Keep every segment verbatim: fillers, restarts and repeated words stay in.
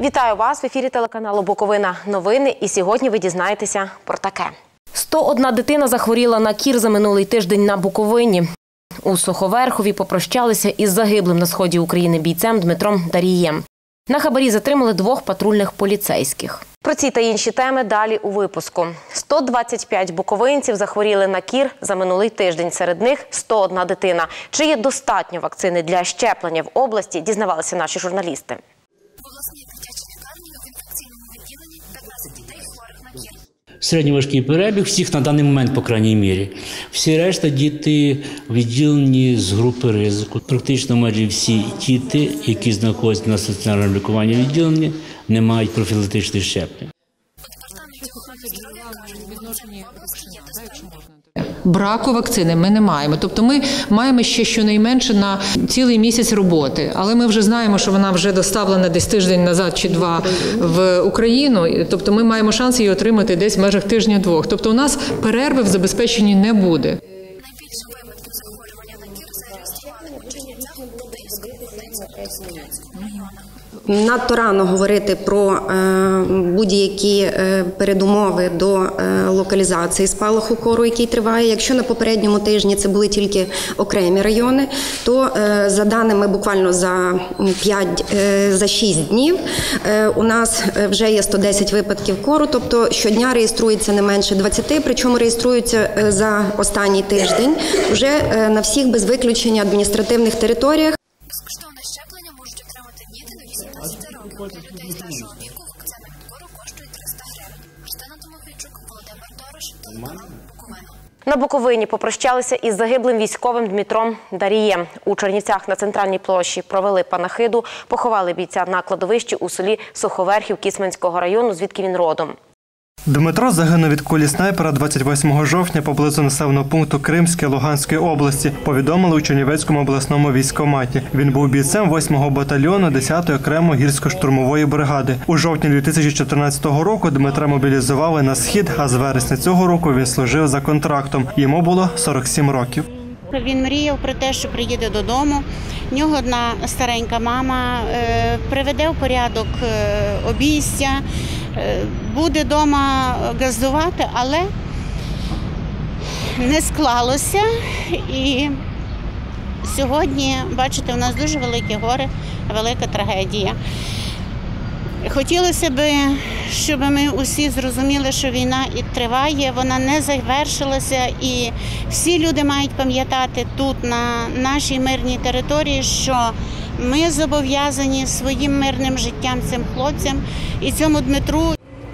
Вітаю вас в ефірі телеканалу Буковина Новини. І сьогодні ви дізнаєтеся про таке. сто одна дитина захворіла на кір за минулий тиждень на Буковині. У Суховерхові попрощалися із загиблим на сході України бійцем Дмитром Дарієм. На хабарі затримали двох патрульних поліцейських. Про ці та інші теми далі у випуску. сто двадцять п'ять буковинців захворіли на кір за минулий тиждень. Серед них сто одна дитина. Чи є достатньо вакцини для щеплення в області, дізнавалися наші журналісти. Середньоважкий перебіг всіх на даний момент, по крайній мірі. Всі решта діти відділені з групи ризику. Практично майже всі діти, які знаходяться на стаціонарному лікуванні відділенні, не мають профілактичних щеплень. Браку вакцини ми не маємо. Тобто ми маємо ще щонайменше на цілий місяць роботи. Але ми вже знаємо, що вона вже доставлена десь тиждень назад чи два в Україну. Тобто ми маємо шанс її отримати десь в межах тижня-двох. Тобто у нас перерви в забезпеченні не буде. Найбільше випадків захворювання на кір зареєстрували у Чернівцях, Лубенську, Волинську, районах. Надто рано говорити про е, будь-які е, передумови до е, локалізації спалаху кору, який триває. Якщо на попередньому тижні це були тільки окремі райони, то е, за даними буквально за п'ять, е, за шість днів е, у нас вже є сто десять випадків кору, тобто щодня реєструється не менше двадцяти, причому реєструються е, за останній тиждень вже е, на всіх без виключення адміністративних територіях. Безкоштовне щеплення можуть отримати діти до вісімнадцяти років. Для людей старшого віку вакцина від кору коштує триста гривень. Христина Тимофійчук, Володимир Дорош, телеканал Буковина. На Буковині попрощалися із загиблим військовим Дмитром Дарієм. У Чернівцях на центральній площі провели панахиду, поховали бійця на кладовищі у селі Суховерхів Кіцманського району, звідки він родом. Дмитро загинув від кулі снайпера двадцять восьмого жовтня поблизу населеного пункту Кримське Луганської області, повідомили у Чернівецькому обласному військкоматі. Він був бійцем восьмого батальйону десятої окремої гірсько-штурмової бригади. У жовтні дві тисячі чотирнадцятого року Дмитра мобілізували на схід, а з вересня цього року він служив за контрактом. Йому було сорок сім років. Він мріяв про те, що приїде додому. В нього одна старенька мама приведе в порядок обійстя, буде вдома газдувати, але не склалося. І сьогодні, бачите, у нас дуже велике горе, велика трагедія. Хотілося б, щоб ми усі зрозуміли, що війна і триває, вона не завершилася, і всі люди мають пам'ятати тут, на нашій мирній території, що ми зобов'язані своїм мирним життям цим хлопцям і цьому Дмитру.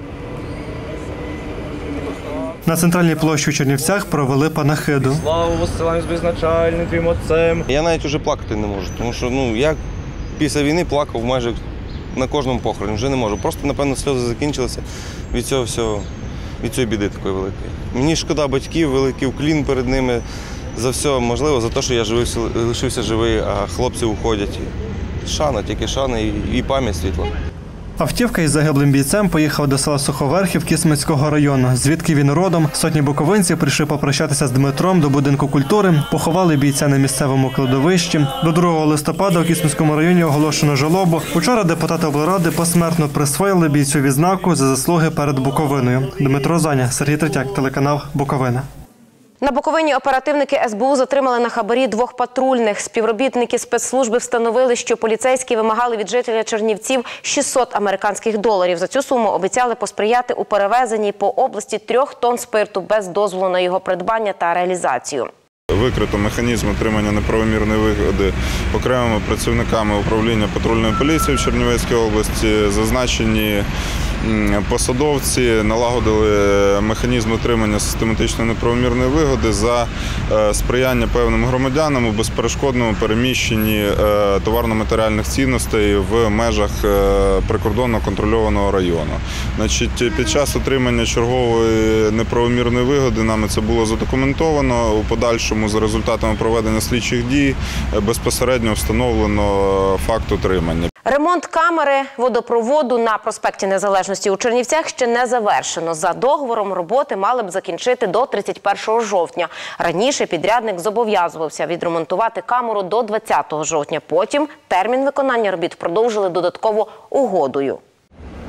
На центральній площі у Чернівцях провели панахиду. Славу воссилаємо з беззначальним твоїм отцем. Я навіть уже плакати не можу, тому що ну, я після війни плакав майже на кожному похороні, вже не можу. Просто, напевно, сльози закінчилися від цього всього, від цієї біди такої великої. Мені шкода батьків, великий уклін перед ними за все, можливо, за те, що я живий, лишився живий, а хлопці уходять. Шана, тільки шана і, і пам'ять світла. Автівка із загиблим бійцем поїхала до села Суховерхів Кіцманського району, звідки він родом. Сотні буковинців прийшли попрощатися з Дмитром до будинку культури, поховали бійця на місцевому кладовищі. До другого листопада у Кіцманському районі оголошено жалобу. Учора депутати облради посмертно присвоїли бійцю відзнаку за заслуги перед Буковиною. Дмитро Заня, Сергій Третяк, телеканал Буковина. На Буковині оперативники ес бе у затримали на хабарі двох патрульних. Співробітники спецслужби встановили, що поліцейські вимагали від жителя Чернівців шістсот американських доларів. За цю суму обіцяли посприяти у перевезенні по області трьох тонн спирту без дозволу на його придбання та реалізацію. Викрито механізм отримання неправомірної вигоди окремими працівниками управління патрульної поліції в Чернівецькій області. Зазначені посадовці налагодили механізм отримання систематичної неправомірної вигоди за сприяння певним громадянам у безперешкодному переміщенні товарно-матеріальних цінностей в межах прикордонно контрольованого району. Значить, під час отримання чергової неправомірної вигоди нами це було задокументовано. У подальшому за результатами проведення слідчих дій безпосередньо встановлено факт отримання. Ремонт камери водопроводу на проспекті Незалежності у Чернівцях ще не завершено. За договором роботи мали б закінчити до тридцять першого жовтня. Раніше підрядник зобов'язувався відремонтувати камеру до двадцятого жовтня. Потім термін виконання робіт продовжили додатково угодою.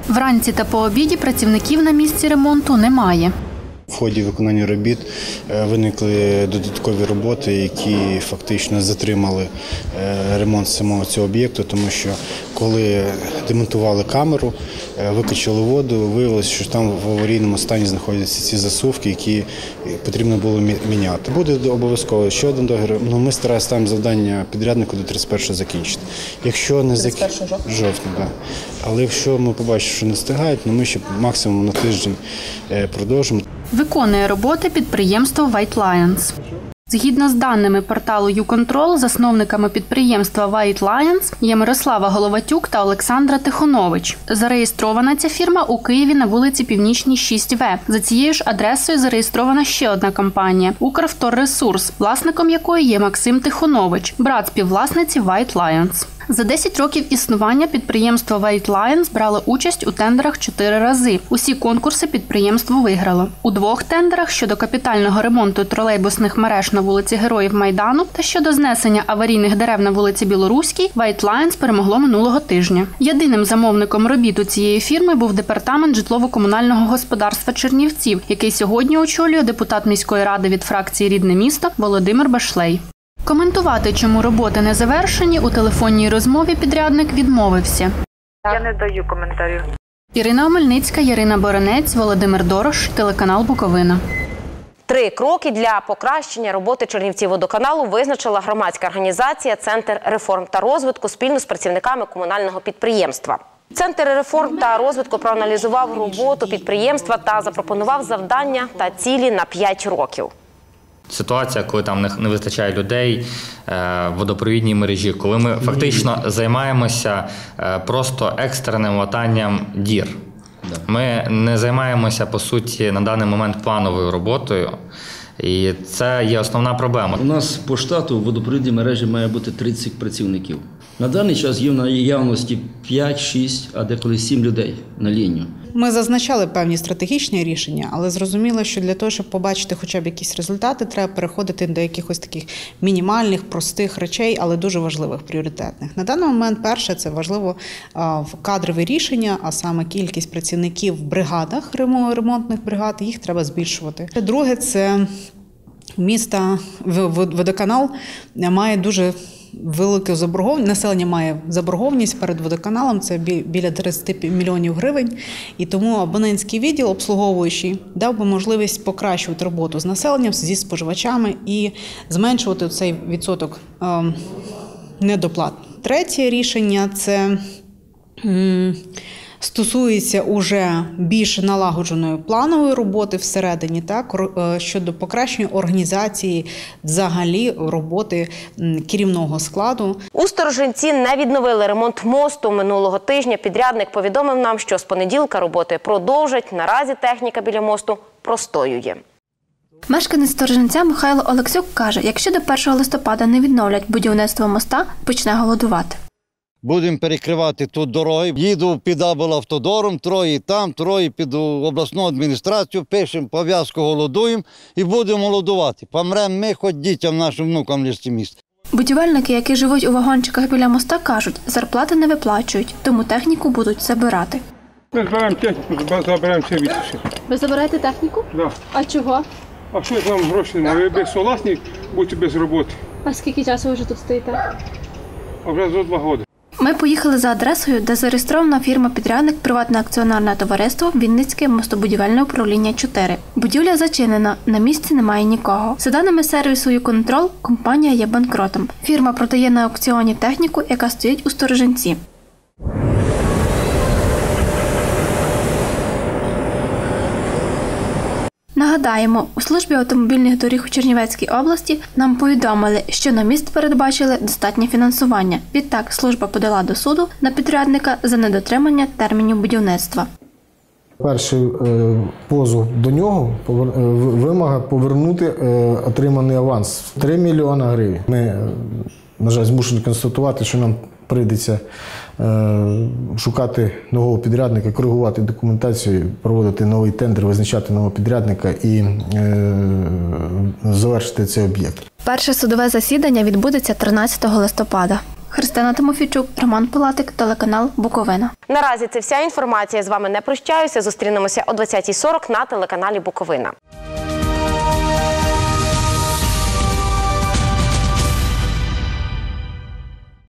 Вранці та по обіді працівників на місці ремонту немає. В ході виконання робіт виникли додаткові роботи, які фактично затримали ремонт самого цього об'єкту, тому що коли демонтували камеру, викачали воду, виявилося, що там в аварійному стані знаходяться ці засувки, які потрібно було міняти. Буде обов'язково ще один договір. Ну, ми стараємося ставимо завдання підряднику до тридцять першого закінчити. Якщо не закінчити жовтня, да. Але якщо ми побачимо, що не встигають, ну ми ще максимум на тиждень продовжимо. Виконує роботи підприємство White Lions. Згідно з даними порталу YouControl, засновниками підприємства White Lions є Мирослава Головатюк та Олександра Тихонович. Зареєстрована ця фірма у Києві на вулиці Північній, шість В. За цією ж адресою зареєстрована ще одна компанія – «Укравторресурс», власником якої є Максим Тихонович, брат співвласниці White Lions. За десять років існування підприємство White Lions брало участь у тендерах чотири рази. Усі конкурси підприємство виграло. У двох тендерах щодо капітального ремонту тролейбусних мереж на вулиці Героїв Майдану та щодо знесення аварійних дерев на вулиці Білоруській White Lions перемогло минулого тижня. Єдиним замовником робіт у цієї фірми був департамент житлово-комунального господарства Чернівців, який сьогодні очолює депутат міської ради від фракції «Рідне місто» Володимир Башлей. Коментувати, чому роботи не завершені, у телефонній розмові підрядник відмовився. Я не даю коментарів. Ірина Омельницька, Ярина Боронець, Володимир Дорош, телеканал «Буковина». Три кроки для покращення роботи Чернівцівводоканалу визначила громадська організація «Центр реформ та розвитку» спільно з працівниками комунального підприємства. Центр реформ та розвитку проаналізував роботу підприємства та запропонував завдання та цілі на п'ять років. Ситуація, коли там не вистачає людей в водопровідній мережі, коли ми фактично займаємося просто екстреним латанням дір. Ми не займаємося, по суті, на даний момент плановою роботою, і це є основна проблема. У нас по штату в водопровідній мережі має бути тридцять працівників. На даний час є в наявності п'ять-шість, а деколи сім людей на лінію. Ми зазначали певні стратегічні рішення, але зрозуміло, що для того, щоб побачити хоча б якісь результати, треба переходити до якихось таких мінімальних, простих речей, але дуже важливих, пріоритетних. На даний момент, перше, це важливо кадрове рішення, а саме кількість працівників в бригадах, ремонтних бригад, їх треба збільшувати. Друге, це місто, водоканал має дуже велику заборгованість, населення має заборгованість перед водоканалом, це біля тридцять мільйонів гривень, і тому абонентський відділ, обслуговуючий, дав би можливість покращувати роботу з населенням, зі споживачами і зменшувати цей відсоток е, недоплат. Третє рішення – це м, стосується уже більш налагодженої планової роботи всередині, так, щодо покращення організації взагалі роботи керівного складу. У Сторожинці не відновили ремонт мосту минулого тижня. Підрядник повідомив нам, що з понеділка роботи продовжать. Наразі техніка біля мосту простоює. Мешканець Сторожинця Михайло Олексюк каже, якщо до першого листопада не відновлять будівництво моста, почне голодувати. Будемо перекривати тут дороги. Їду під облавтодором, троє там, троє під обласну адміністрацію, пишемо пов'язку, голодуємо і будемо голодувати. Помремо ми, хоч дітям, нашим внукам лісті міста. Будівельники, які живуть у вагончиках біля моста, кажуть, зарплати не виплачують, тому техніку будуть забирати. Ми збираємо техніку, забираємо все від. Ви забираєте техніку? Так. Да. А чого? А що нам гроші немає? Ви без согласні будете без роботи. А скільки часу ви вже тут стоїте? А вже за два роки. Ми поїхали за адресою, де зареєстрована фірма-підрядник приватне акціонерне товариство «Вінницьке мостобудівельне управління чотири». Будівля зачинена, на місці немає нікого. За даними сервісу YouControl, компанія є банкротом. Фірма продає на аукціоні техніку, яка стоїть у Сторожинці. Нагадаємо, у службі автомобільних доріг у Чернівецькій області нам повідомили, що на міст передбачили достатнє фінансування. Відтак, служба подала до суду на підрядника за недотримання термінів будівництва. Перший позов до нього вимога повернути отриманий аванс – три мільйони гривень. Ми, на жаль, змушені констатувати, що нам прийдеться шукати нового підрядника, коригувати документацію, проводити новий тендер, визначати нового підрядника і завершити цей об'єкт. Перше судове засідання відбудеться тринадцятого листопада. Христина Христина Тимофійчук, Роман Пилатик, телеканал Буковина. Наразі це вся інформація. З вами не прощаюся. Зустрінемося о двадцятій сорок на телеканалі Буковина.